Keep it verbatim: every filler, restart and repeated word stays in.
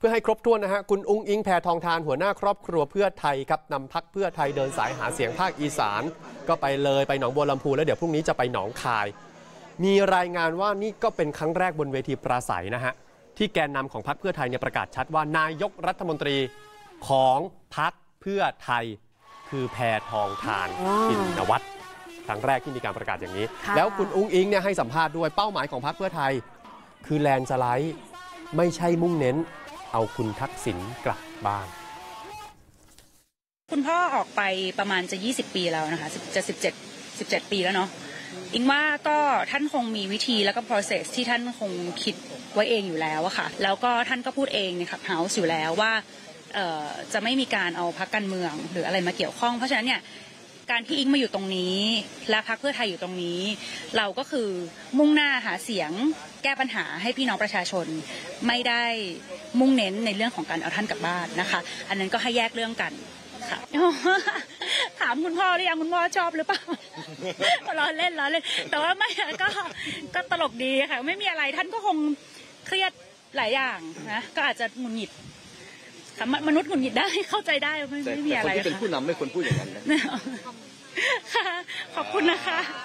พื่อให้ครบถ้วนนะฮะคุณอุ้งอิงแพทองธารหัวหน้าครอบครัวเพื่อไทยครับนำพรรคเพื่อไทยเดินสายหาเสียงภาคอีสานก็ไปเลยไปหนองบัวลำพูแล้วเดี๋ยวพรุ่งนี้จะไปหนองคายมีรายงานว่านี่ก็เป็นครั้งแรกบนเวทีปราศัยนะฮะที่แกนนำของพรรคเพื่อไทยเนี่ยประกาศชัดว่านายกรัฐมนตรีของพรรคเพื่อไทยคือแพทองธารชินวัตรครั้งแรกที่มีการประกาศอย่างนี้แล้วคุณอุ้งอิงเนี่ยให้สัมภาษณ์ด้วยเป้าหมายของพรรคเพื่อไทยคือแลนด์สไลด์ไม่ใช่มุ่งเน้นเอาคุณทักษิณกลับบ้านคุณพ่อออกไปประมาณจะยี่สิบปีแล้วนะคะจะสิบเจ็ด สิบเจ็ดปีแล้วเนาะอิงว่าก็ท่านคงมีวิธีแล้วก็ process ที่ท่านคงคิดไว้เองอยู่แล้วอะค่ะแล้วก็ท่านก็พูดเองในคลับเฮาส์อยู่แล้วว่าจะไม่มีการเอาพรรคการเมืองหรืออะไรมาเกี่ยวข้องเพราะฉะนั้นเนี่ยการที่อิงมาอยู่ตรงนี้และพรรคเพื่อไทยอยู่ตรงนี้เราก็คือมุ่งหน้าหาเสียงแก้ปัญหาให้พี่น้องประชาชนไม่ได้มุ่งเน้นในเรื่องของการเอาท่านกลับบ้านนะคะอันนั้นก็ให้แยกเรื่องกันค่ะถามคุณพ่อหรือยังคุณพ่อชอบหรือเปล่าล้อเล่นล้อเล่นแต่ว่าไม่ก็ก็ตลกดีค่ะไม่มีอะไรท่านก็คงเครียดหลายอย่างนะก็อาจจะหงุดหงิดมนุษย์หงุดหงิดได้เข้าใจได้ไม่ไม่มีอะไรค่ะคนที่เป็นผู้นำไม่ควรพูดอย่างนั้นนะขอบคุณนะคะ